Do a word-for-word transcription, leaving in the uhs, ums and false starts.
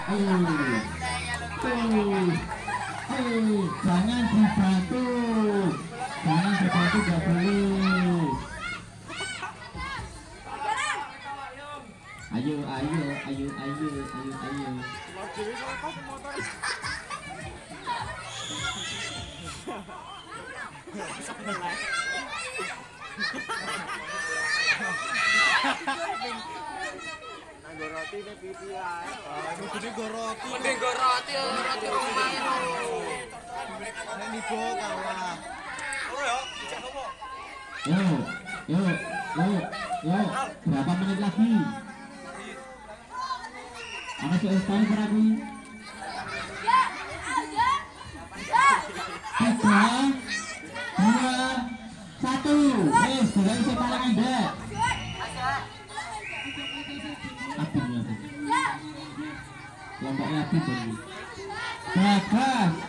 Uh, tuh, tuh, jangan dibantu, jangan dibantu, gak boleh. Ayo, ayo, ayo, ayo, ayo, ayo. Goroti nih pipi ae. Ini goroti. Mending goroti, roti rumah itu. Nek nibo kalah. Oh ya, cek opo? Yo, yo, yo, yo, berapa menit lagi? Ada soal sekali berarti. Tiga, dua, satu. Eh, sudah bisa paling anda. Api, api. Lomboknya api, bagus. Bagus.